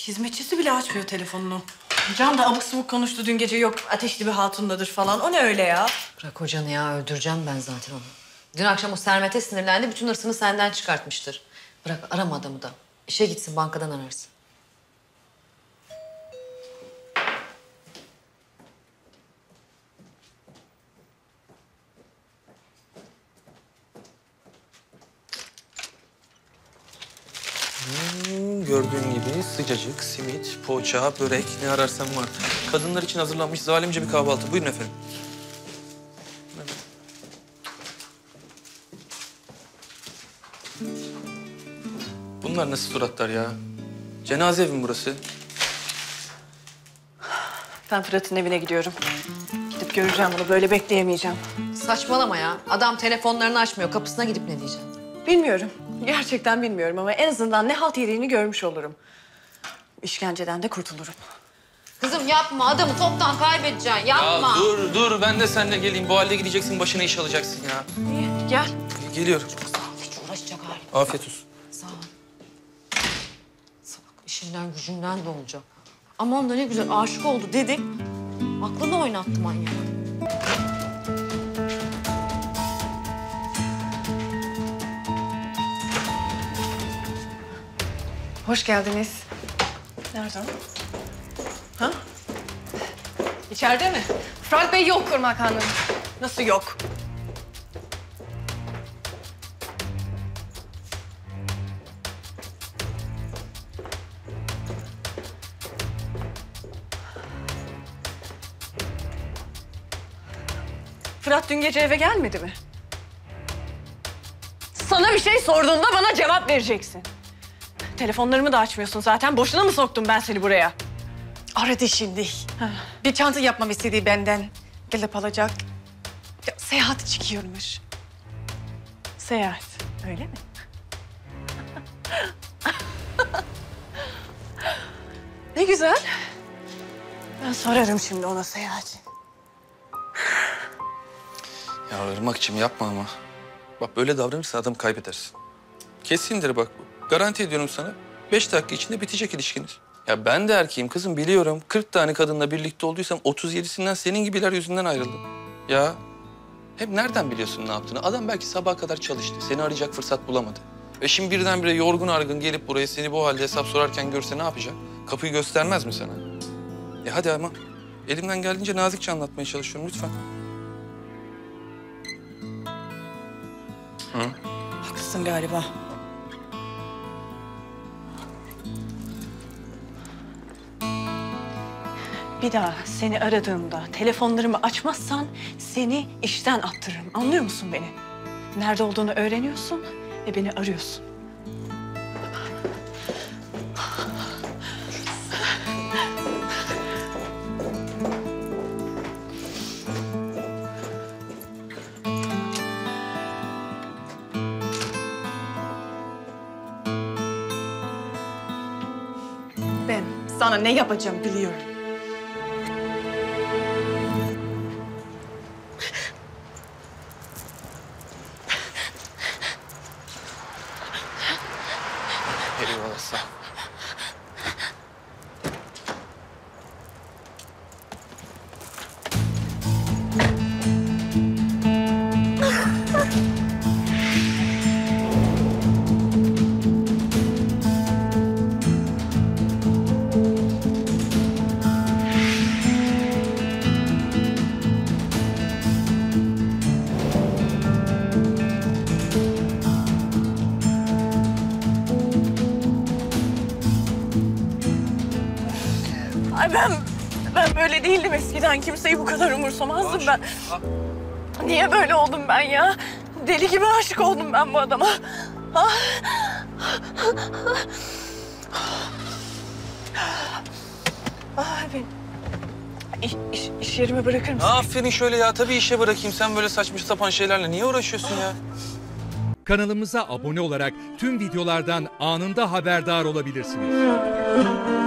Hizmetçisi bile açmıyor telefonunu. Can da abuk subuk konuştu dün gece, yok ateşli bir hatundadır falan. O ne öyle ya? Bırak hocanı ya, öldüreceğim ben zaten onu. Dün akşam o Sermet'e sinirlendi, bütün hırsını senden çıkartmıştır. Bırak, arama adamı da. İşe gitsin, bankadan ararsın. Gördüğün gibi sıcacık, simit, poğaça, börek ne ararsan var. Kadınlar için hazırlanmış zalimce bir kahvaltı. Buyurun efendim. Bunlar nasıl suratlar ya? Cenaze evi mi burası? Ben Fırat'ın evine gidiyorum. Gidip göreceğim bunu, böyle bekleyemeyeceğim. Saçmalama ya. Adam telefonlarını açmıyor. Kapısına gidip ne diyeceğim? Bilmiyorum. Gerçekten bilmiyorum ama en azından ne halt yediğini görmüş olurum. İşkenceden de kurtulurum. Kızım yapma. Adamı toptan kaybedeceksin. Yapma. Ya dur. Ben de seninle geleyim. Bu halde gideceksin, başına iş alacaksın ya. İyi, gel. Geliyorum. Sağ ol. Hiç uğraşacak halim. Afiyet olsun. Sağ ol. Salak işinden gücünden de olacak. Aman da ne güzel aşık oldu dedik. Aklını oynattı manyak. Hoş geldiniz. Nerede o? Ha? İçeride mi? Fırat Bey yok Irmak Hanım. Nasıl yok? Fırat dün gece eve gelmedi mi? Sana bir şey sorduğumda bana cevap vereceksin. Telefonlarımı da açmıyorsun zaten. Boşuna mı soktum ben seni buraya? Aradı şimdi. Bir çanta yapmam istedi benden. Gelip alacak. Ya, seyahat çıkıyormuş. Seyahat, öyle mi? Ne güzel. Ben sorarım şimdi ona seyahati. Ya Irmak'cığım yapma ama. Bak böyle davranırsa adamı kaybedersin. Kesindir bak bu. Garanti ediyorum sana. 5 dakika içinde bitecek ilişkiniz. Ya ben de erkeğim kızım, biliyorum. 40 tane kadınla birlikte olduysam 37'sinden senin gibiler yüzünden ayrıldım. Ya hem nereden biliyorsun ne yaptığını? Adam belki sabaha kadar çalıştı. Seni arayacak fırsat bulamadı. Ve şimdi birdenbire yorgun argın gelip buraya seni bu halde hesap sorarken görse ne yapacak? Kapıyı göstermez mi sana? Hadi ama. Elimden geldiğince nazikçe anlatmaya çalışıyorum lütfen. Hı? Haklısın galiba. Bir daha seni aradığımda telefonlarımı açmazsan seni işten attırırım. Anlıyor musun beni? Nerede olduğunu öğreniyorsun ve beni arıyorsun. Ben sana ne yapacağım biliyorum. Eyvallah sağ ol. Ay ben böyle değildim eskiden. Kimseyi bu kadar umursamazdım ben. Niye böyle oldum ben ya? Deli gibi aşık oldum ben bu adama. Ah. Ben iş yerime bırakır mısın? Aferin şöyle ya. Tabii işe bırakayım. Sen böyle saçma sapan şeylerle niye uğraşıyorsun ya? Kanalımıza abone olarak tüm videolardan anında haberdar olabilirsiniz.